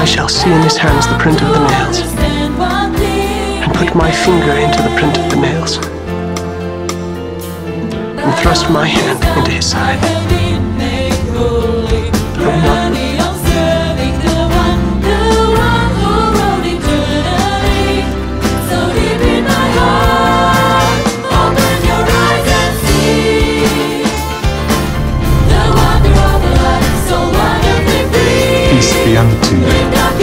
I shall see in his hands the print of the nails, and put my finger into the print of the nails, and thrust my hand into his side. I will not believe. Peace be unto you.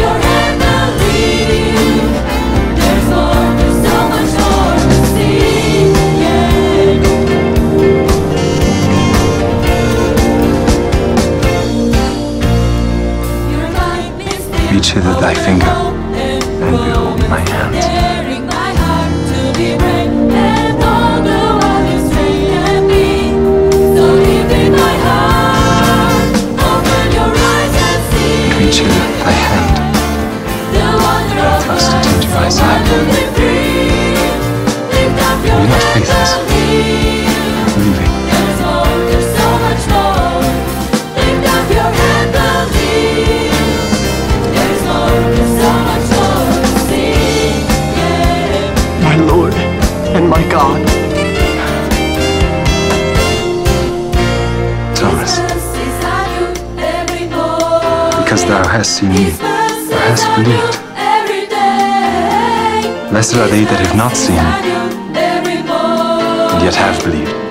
Reach hither thy finger, and behold my hands. Reach hither thy hand, and thrust it into my side. Are you not faithless? Believing? My Lord and my God. Thomas, because thou hast seen me, thou hast believed. Blessed are they that have not seen, and yet have believed.